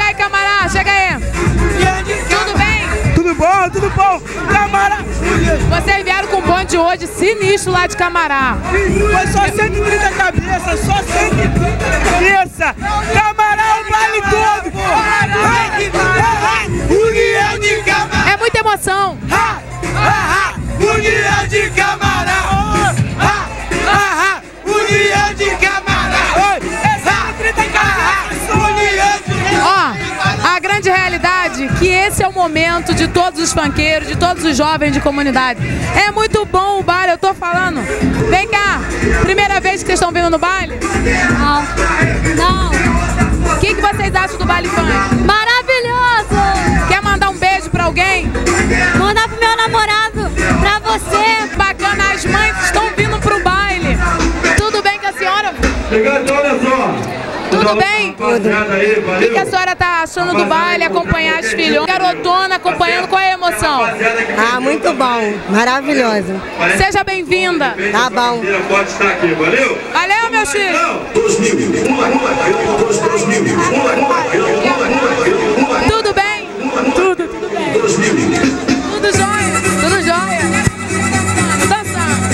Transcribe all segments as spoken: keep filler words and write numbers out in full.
aí, camarada, chega aí. Tudo bem? Tudo bom, tudo bom. Camará. Vocês vieram com um bonde hoje sinistro lá de Camará. Foi só cento e trinta cabeças, só cento e trinta cabeças. Camará o vale todo. União de Camará. É muita emoção. União de Camará. União de Camará. cento e trinta cabeças. União de Camará. Ó, a grande realidade é que esse é o momento de todos os funkeiros, de todos os jovens de comunidade. É muito bom o baile, eu tô falando. Vem cá, primeira vez que vocês estão vindo no baile? Não. Não. O que, que vocês acham do baile funk? Maravilhoso! Quer mandar um beijo pra alguém? Mandar pro meu namorado, pra você. Bacana, as mães estão vindo pro baile. Tudo bem com a senhora? Chegando, olha só. Tudo bem? Tudo. O que, que a senhora tá achando do baile, acompanhar as filhões? Garotona acompanhando, qual é a emoção? Ah, muito bom, maravilhoso. Seja bem-vinda. Tá bom. Pode estar aqui, valeu? Valeu, meus filhos. Tudo bem? Tudo, tudo bem. Tudo jóia? Tudo jóia? Dançando.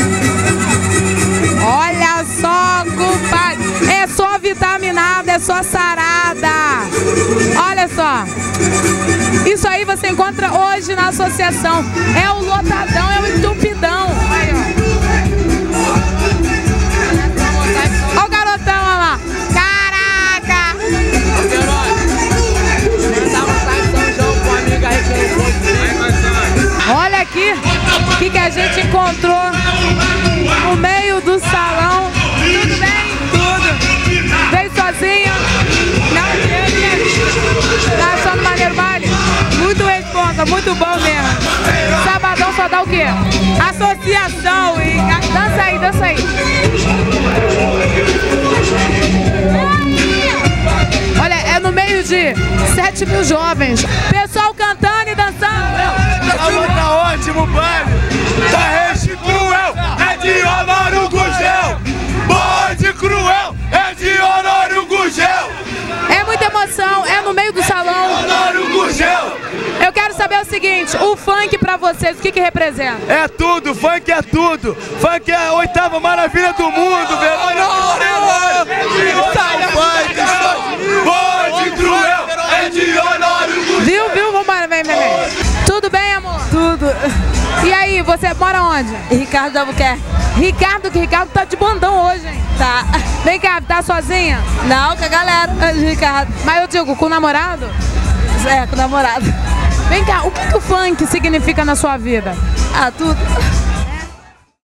Olha só, compadre. É só vitaminada, é só sarada. Olha só. Isso aí você encontra hoje na associação. É o lotadão, é o entupidão. Aí, ó. Olha o garotão, olha lá. Caraca! Olha aqui o que, que a gente encontrou no meio do salão. Tudo bem? Tudo. Veio sozinha? Não, tá achando maneiro o baile? Muito responsa, muito bom mesmo. Sabadão só dá o quê? Associação e... Dança aí, dança aí. Olha, é no meio de sete mil jovens. Pessoal cantando e dançando. Tá ótimo o baile. Tá Rede Cruel, é de Honório Gugel. Bode Cruel, é de Honório Gugel. É muita emoção, é no meio do salão. Honório Gugel. Eu quero saber o seguinte, o funk pra vocês, o que que representa? É tudo, funk é tudo. Funk é a oitava maravilha do mundo, velho. Honório! Bode Cruel, é de Honório Gugel. Viu, viu? Vambora, vem, vem, vem. Tudo bem, amor? Tudo. E aí, você mora onde? Ricardo Albuquerque. Ricardo, que Ricardo tá de bandão hoje, hein? Tá. Vem cá, tá sozinha? Não, com a galera de Ricardo. Mas eu digo, com o namorado? É, com o namorado. Vem cá, o que, que o funk significa na sua vida? Ah, tudo.